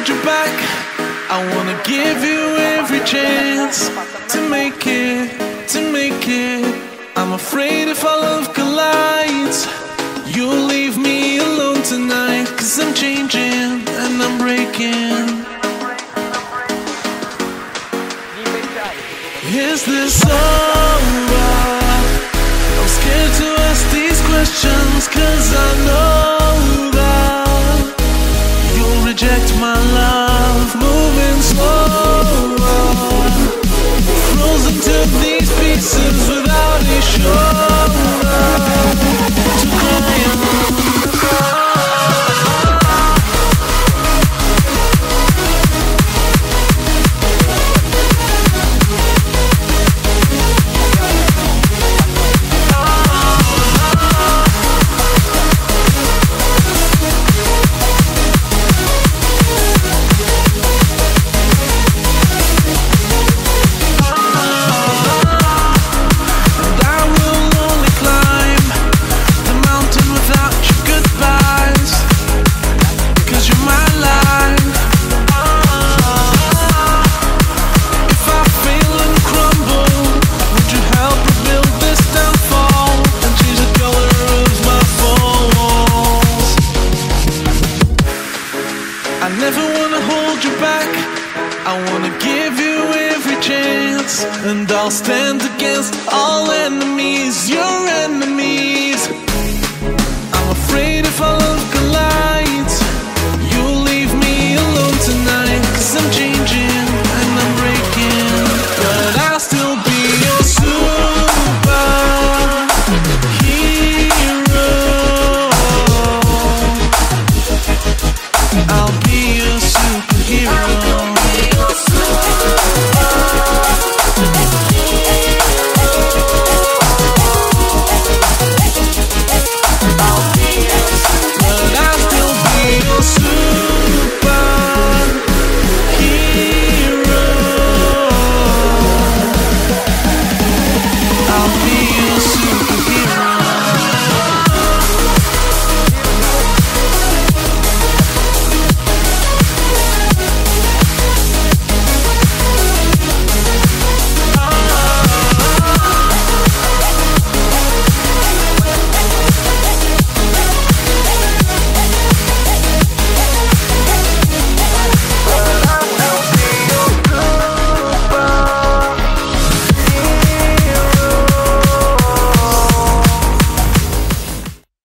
hold you back. I wanna give you every chance to make it, to make it. I'm afraid if our love collides, you'll leave me alone tonight. 'Cause I'm changing and I'm breaking. Is this over? I'm scared to ask these questions, 'cause I know that you'll reject my love. Moving slower, frozen to these pieces without a shoulder to cry on. I never wanna hold you back. I wanna give you every chance, and I'll stand against all enemies, your enemies. I'm afraid if I love